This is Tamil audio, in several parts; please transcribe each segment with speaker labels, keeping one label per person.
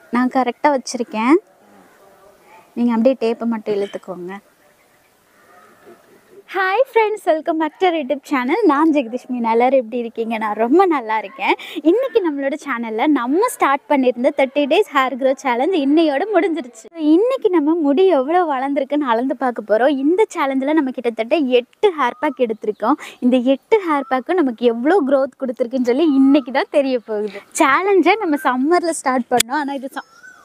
Speaker 1: நான் கரெக்டாக வச்சுருக்கேன். நீங்கள் அப்படியே டேப்பை மட்டும் இழுத்துக்கோங்க. Hi friends, welcome back to YouTube channel. நான் ஜெகதீஷ்மி. எல்லோரும் எப்படி இருக்கீங்க? நான் ரொம்ப நல்லா இருக்கேன். இன்றைக்கி நம்மளோட சேனலில் நம்ம ஸ்டார்ட் பண்ணியிருந்த 30 days ஹேர் க்ரோத் சேலஞ்ச் இன்னையோட முடிஞ்சிருச்சு. இன்றைக்கி நம்ம முடி எவ்வளோ வளர்ந்துருக்குன்னு அளந்து பார்க்க போகிறோம். இந்த சேலஞ்சில் நம்ம கிட்டத்தட்ட 8 ஹேர் பேக் எடுத்திருக்கோம். இந்த 8 ஹேர் பேக்கும் நமக்கு எவ்வளோ க்ரோத் கொடுத்துருக்குன்னு சொல்லி இன்றைக்கி தான் தெரிய போகுது. சேலஞ்சை நம்ம சம்மரில் ஸ்டார்ட் பண்ணோம். ஆனால் இது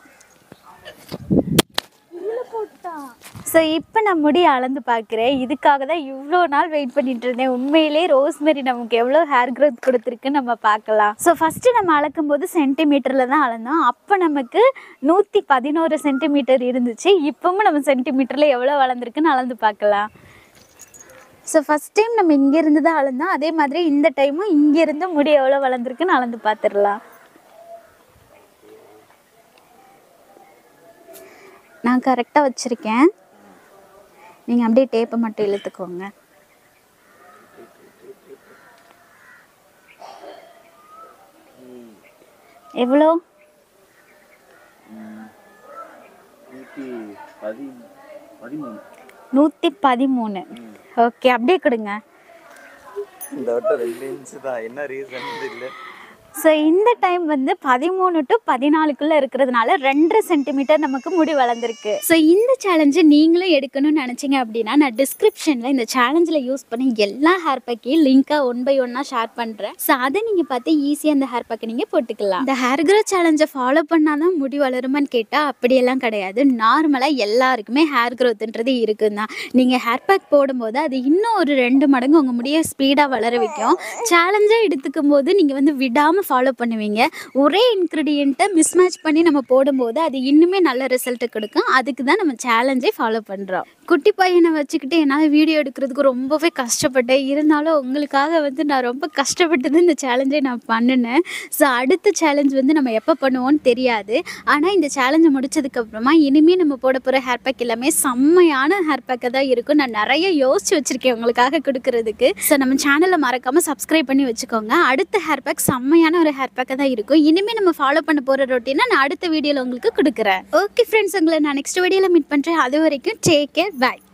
Speaker 1: ஸோ இப்போ நான் முடி அளந்து பார்க்குறேன். இதுக்காக தான் இவ்வளோ நாள் வெயிட் பண்ணிட்டு இருந்தேன். உண்மையிலே ரோஸ்மெரி நமக்கு எவ்வளோ ஹேர் க்ரோத் கொடுத்துருக்குன்னு நம்ம பார்க்கலாம். ஸோ ஃபஸ்ட்டு நம்ம அளக்கும்போது சென்டிமீட்டரில் தான் அளந்தோம். அப்போ நமக்கு 111 சென்டிமீட்டர் இருந்துச்சு. இப்போவும் நம்ம சென்டிமீட்டரில் எவ்வளோ வளர்ந்துருக்குன்னு அளந்து பார்க்கலாம். ஸோ ஃபஸ்ட் டைம் நம்ம இங்கேருந்து தான் அளந்தோம். அதே மாதிரி இந்த டைமும் இங்கேருந்து முடி எவ்வளோ வளர்ந்துருக்குன்னு அளந்து பார்த்துடலாம். நான் கரெக்டாக வச்சுருக்கேன். நீங்கள் அப்படியே டேப்பை மட்டும் இழுத்துக்கோங்க. எவ்வளோ? 113. ஓகே, அப்படியே கொடுங்க. ஸோ இந்த டைம் வந்து 13 to 14 இருக்கிறதுனால 2.5 சென்டிமீட்டர் நமக்கு முடி வளர்ந்துருக்கு. ஸோ இந்த சேலஞ்சை நீங்களும் எடுக்கணும்னு நினச்சிங்க அப்படின்னா நான் டிஸ்கிரிப்ஷனில் இந்த சேலஞ்சில் யூஸ் பண்ணி எல்லா ஹேர் பேக்கையும் லிங்காக 1 by 1 ஷேர் பண்ணுறேன். ஸோ அதை நீங்கள் பார்த்து ஈஸியாக அந்த ஹேர் பேக்கை நீங்கள் போட்டுக்கலாம். இந்த ஹேர் க்ரோத் சேலஞ்சை ஃபாலோ பண்ணால் தான் முடி வளருமான்னு கேட்டால் அப்படியெல்லாம் கிடையாது. நார்மலாக எல்லாருக்குமே ஹேர் க்ரோத்துன்றது இருக்குன்னு தான். நீங்கள் ஹேர் பேக் போடும்போது அது இன்னும் ஒரு 2 மடங்கு உங்கள் முடியை ஸ்பீடாக வளர வைக்கும். சேலஞ்சாக எடுத்துக்கும் போது நீங்கள் வந்து விடாமல் ஃபாலோ பண்ணுவீங்க. ஒரே இன்க்ரீடியண்ட்டை மிஸ்மேட்ச் பண்ணி நம்ம போடும்போது அது இன்னுமே நல்ல ரிசல்ட்டு கொடுக்கும். அதுக்கு தான் நம்ம சேலஞ்சை ஃபாலோ பண்ணுறோம். குட்டி பையனை வச்சுக்கிட்டு என்னால் வீடியோ எடுக்கிறதுக்கு ரொம்பவே கஷ்டப்பட்டேன். இருந்தாலும் உங்களுக்காக வந்து நான் ரொம்ப கஷ்டப்பட்டு இந்த சேலஞ்சை நான் பண்ணினேன். ஸோ அடுத்த சேலஞ்ச் வந்து நம்ம எப்போ பண்ணுவோன்னு தெரியாது. ஆனால் இந்த சேலஞ்சை முடிச்சதுக்கப்புறமா இனிமேல் நம்ம போட போகிற ஹேர் பேக் எல்லாமே செம்மையான ஹேர் பேக்காக தான் இருக்கும். நான் நிறைய யோசிச்சு வச்சுருக்கேன் உங்களுக்காக கொடுக்கறதுக்கு. ஸோ நம்ம சேனலை மறக்காமல் சப்ஸ்கிரைப் பண்ணி வச்சுக்கோங்க. அடுத்த ஹேர் பேக் செம்மையான ஒரு ஹேர் பேக்காக தான் இருக்கும். இனிமேல் நம்ம ஃபாலோ பண்ண போகிற ரொட்டீனை நான் அடுத்த வீடியோவில் உங்களுக்கு கொடுக்குறேன். ஓகே ஃப்ரெண்ட்ஸ், உங்களை நான் நெக்ஸ்ட் வீடியோவில் மீட் பண்ணுறேன். அது வரைக்கும் டேக் கேர், பை.